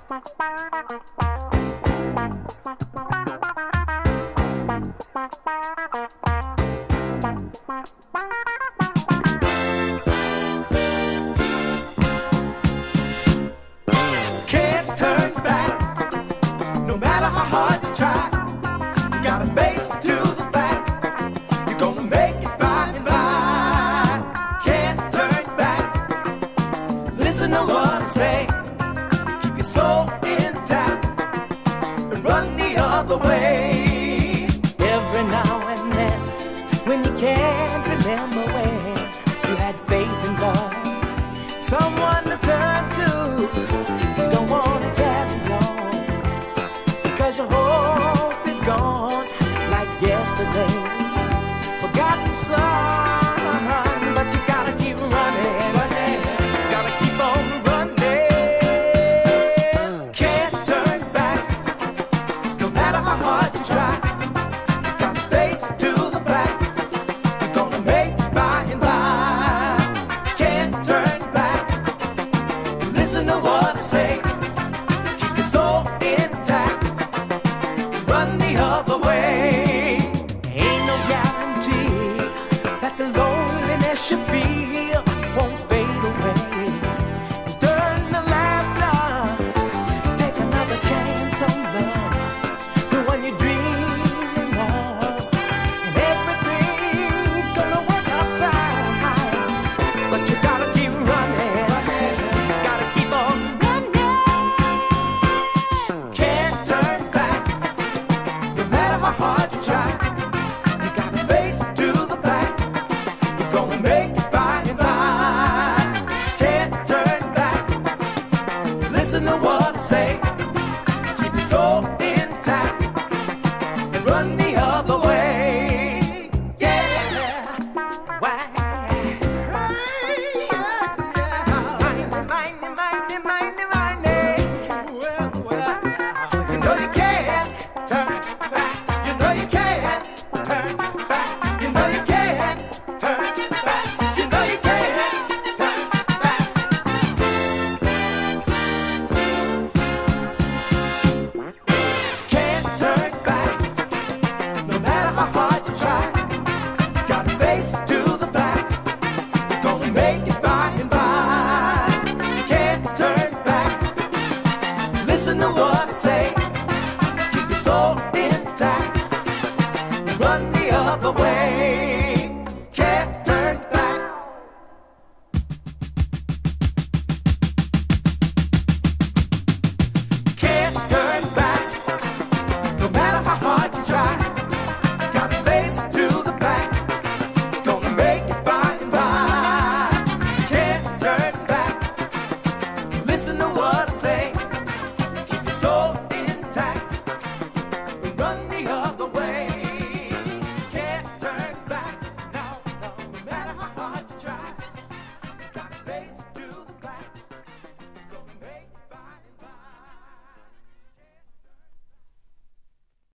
Can't turn back, no matter how hard you try. You gotta face to the fact, you're gonna make it by and by. Can't turn back, listen to what I say. Keep your soul intact and run the other way.